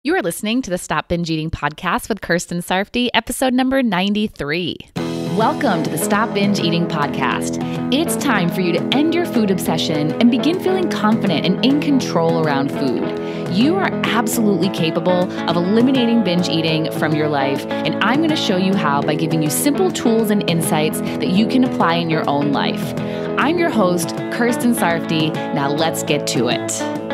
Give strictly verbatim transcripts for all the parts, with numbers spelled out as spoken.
You are listening to the Stop Binge Eating podcast with Kirsten Sarfty, episode number ninety-three. Welcome to the Stop Binge Eating podcast. It's time for you to end your food obsession and begin feeling confident and in control around food. You are absolutely capable of eliminating binge eating from your life, and I'm going to show you how by giving you simple tools and insights that you can apply in your own life. I'm your host, Kirsten Sarfty. Now let's get to it.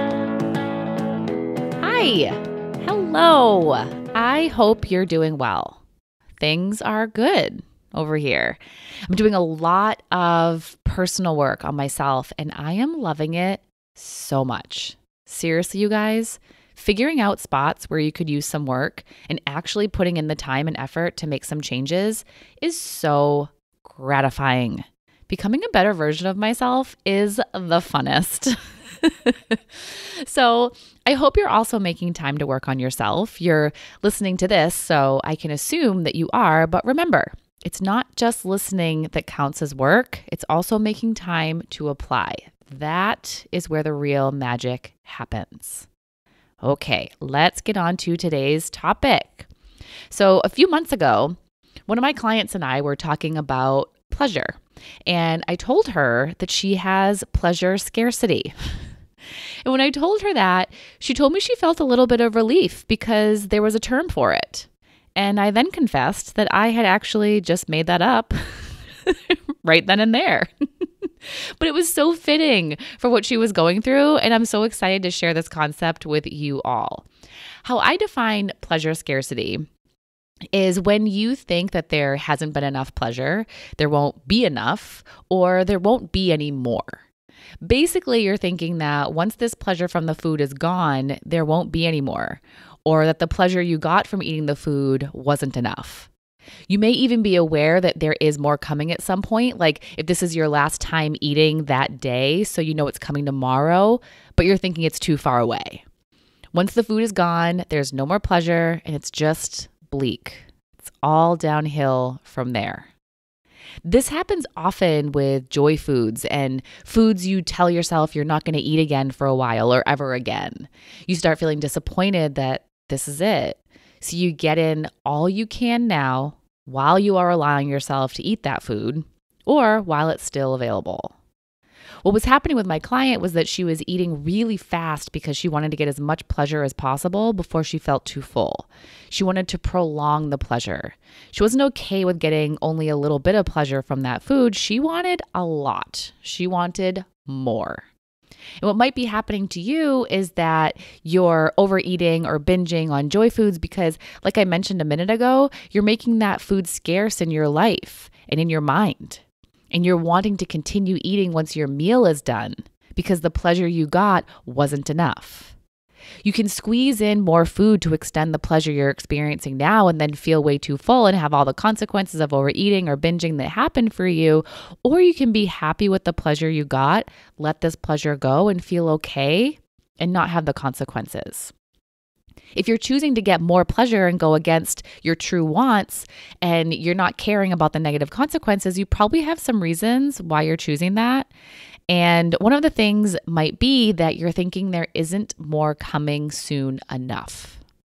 Hi. Hello. I hope you're doing well. Things are good over here. I'm doing a lot of personal work on myself, and I am loving it so much. Seriously, you guys, figuring out spots where you could use some work and actually putting in the time and effort to make some changes is so gratifying. Becoming a better version of myself is the funnest. So I hope you're also making time to work on yourself. You're listening to this, so I can assume that you are. But remember, it's not just listening that counts as work. It's also making time to apply. That is where the real magic happens. Okay, let's get on to today's topic. So a few months ago, one of my clients and I were talking about pleasure. And I told her that she has pleasure scarcity. And when I told her that, she told me she felt a little bit of relief because there was a term for it. And I then confessed that I had actually just made that up right then and there. But it was so fitting for what she was going through, and I'm so excited to share this concept with you all. How I define pleasure scarcity is when you think that there hasn't been enough pleasure, there won't be enough, or there won't be any more. Basically, you're thinking that once this pleasure from the food is gone, there won't be any more, or that the pleasure you got from eating the food wasn't enough. You may even be aware that there is more coming at some point, like if this is your last time eating that day, so you know it's coming tomorrow, but you're thinking it's too far away. Once the food is gone, there's no more pleasure, and it's just bleak. It's all downhill from there. This happens often with joy foods and foods you tell yourself you're not going to eat again for a while or ever again. You start feeling disappointed that this is it. So you get in all you can now while you are allowing yourself to eat that food or while it's still available. What was happening with my client was that she was eating really fast because she wanted to get as much pleasure as possible before she felt too full. She wanted to prolong the pleasure. She wasn't okay with getting only a little bit of pleasure from that food. She wanted a lot. She wanted more. And what might be happening to you is that you're overeating or binging on joy foods because, like I mentioned a minute ago, you're making that food scarce in your life and in your mind. And you're wanting to continue eating once your meal is done because the pleasure you got wasn't enough. You can squeeze in more food to extend the pleasure you're experiencing now and then feel way too full and have all the consequences of overeating or binging that happen for you. Or you can be happy with the pleasure you got, let this pleasure go and feel okay and not have the consequences. If you're choosing to get more pleasure and go against your true wants and you're not caring about the negative consequences, you probably have some reasons why you're choosing that. And one of the things might be that you're thinking there isn't more coming soon enough.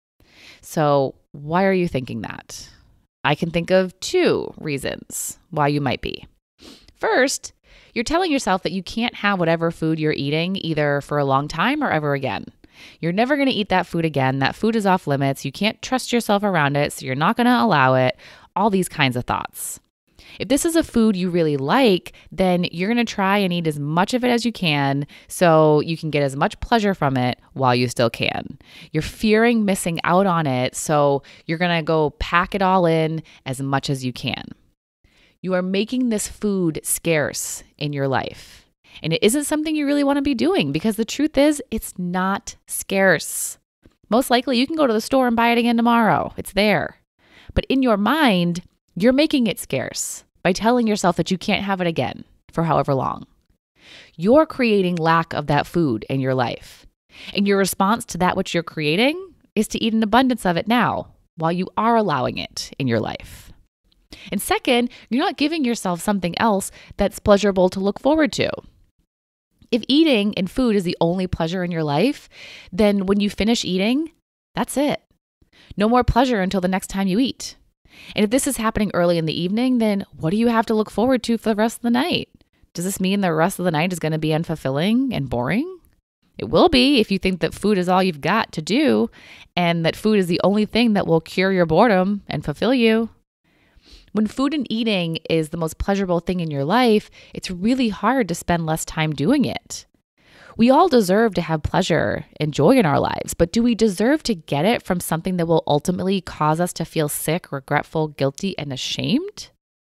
So why are you thinking that? I can think of two reasons why you might be. First, you're telling yourself that you can't have whatever food you're eating either for a long time or ever again. You're never going to eat that food again. That food is off limits. You can't trust yourself around it, so you're not going to allow it. All these kinds of thoughts. If this is a food you really like, then you're going to try and eat as much of it as you can so you can get as much pleasure from it while you still can. You're fearing missing out on it, so you're going to go pack it all in as much as you can. You are making this food scarce in your life. And it isn't something you really want to be doing because the truth is it's not scarce. Most likely you can go to the store and buy it again tomorrow. It's there. But in your mind, you're making it scarce by telling yourself that you can't have it again for however long. You're creating lack of that food in your life. And your response to that which you're creating is to eat an abundance of it now while you are allowing it in your life. And second, you're not giving yourself something else that's pleasurable to look forward to. If eating and food is the only pleasure in your life, then when you finish eating, That's it. No more pleasure until the next time you eat. And if this is happening early in the evening, then what do you have to look forward to for the rest of the night? Does this mean the rest of the night is going to be unfulfilling and boring? It will be if you think that food is all you've got to do and that food is the only thing that will cure your boredom and fulfill you. When food and eating is the most pleasurable thing in your life, it's really hard to spend less time doing it. We all deserve to have pleasure and joy in our lives, but do we deserve to get it from something that will ultimately cause us to feel sick, regretful, guilty, and ashamed?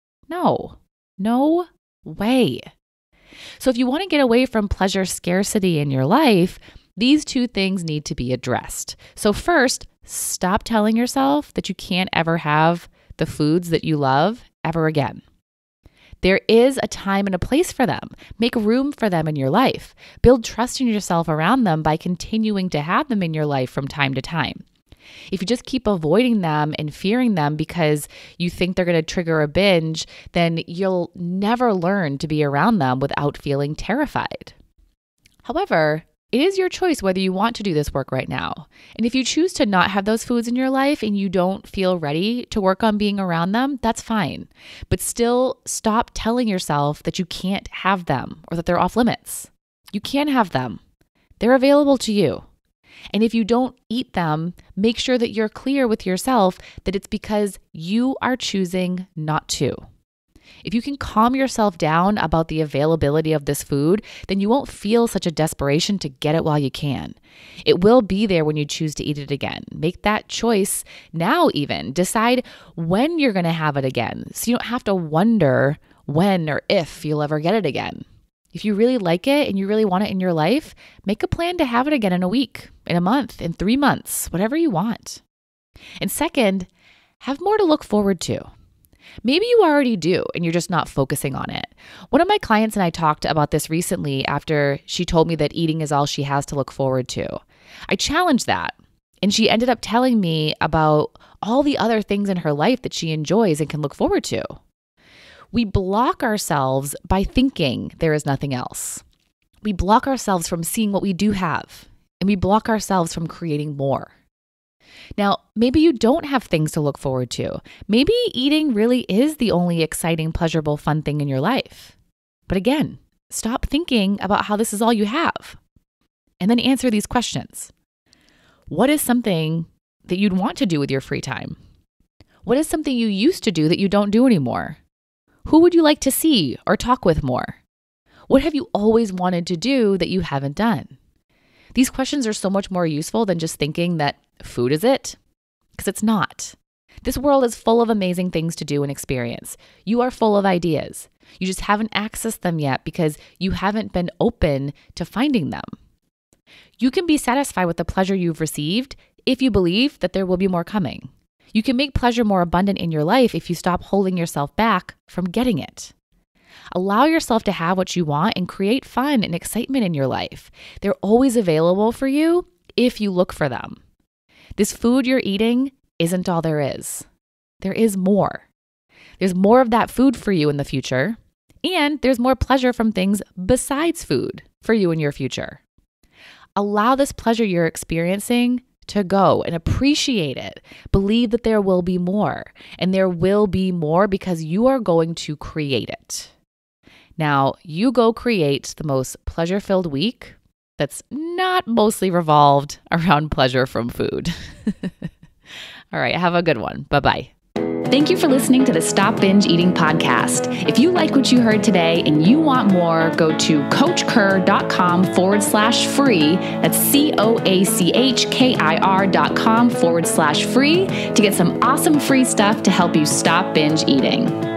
No, no way. So if you want to get away from pleasure scarcity in your life, these two things need to be addressed. So first, stop telling yourself that you can't ever have the foods that you love ever again. There is a time and a place for them. Make room for them in your life. Build trust in yourself around them by continuing to have them in your life from time to time. If you just keep avoiding them and fearing them because you think they're going to trigger a binge, then you'll never learn to be around them without feeling terrified. However, it is your choice whether you want to do this work right now. And if you choose to not have those foods in your life and you don't feel ready to work on being around them, that's fine. But still stop telling yourself that you can't have them or that they're off limits. You can have them. They're available to you. And if you don't eat them, make sure that you're clear with yourself that it's because you are choosing not to. If you can calm yourself down about the availability of this food, then you won't feel such a desperation to get it while you can. It will be there when you choose to eat it again. Make that choice now even. Decide when you're going to have it again so you don't have to wonder when or if you'll ever get it again. If you really like it and you really want it in your life, make a plan to have it again in a week, in a month, in three months, whatever you want. And second, have more to look forward to. Maybe you already do and you're just not focusing on it. One of my clients and I talked about this recently after she told me that eating is all she has to look forward to. I challenged that and she ended up telling me about all the other things in her life that she enjoys and can look forward to. We block ourselves by thinking there is nothing else. We block ourselves from seeing what we do have, and we block ourselves from creating more. Now, maybe you don't have things to look forward to. Maybe eating really is the only exciting, pleasurable, fun thing in your life. But again, stop thinking about how this is all you have. And then answer these questions. What is something that you'd want to do with your free time? What is something you used to do that you don't do anymore? Who would you like to see or talk with more? What have you always wanted to do that you haven't done? These questions are so much more useful than just thinking that food is it, because it's not. This world is full of amazing things to do and experience. You are full of ideas. You just haven't accessed them yet because you haven't been open to finding them. You can be satisfied with the pleasure you've received if you believe that there will be more coming. You can make pleasure more abundant in your life if you stop holding yourself back from getting it. Allow yourself to have what you want and create fun and excitement in your life. They're always available for you if you look for them. This food you're eating isn't all there is. There is more. There's more of that food for you in the future, and there's more pleasure from things besides food for you in your future. Allow this pleasure you're experiencing to go and appreciate it. Believe that there will be more, and there will be more because you are going to create it. Now, you go create the most pleasure-filled week that's not mostly revolved around pleasure from food. All right, have a good one. Bye-bye. Thank you for listening to the Stop Binge Eating podcast. If you like what you heard today and you want more, go to coachkir.com forward slash free. That's C-O-A-C-H-K-I-R dot com forward slash free to get some awesome free stuff to help you stop binge eating.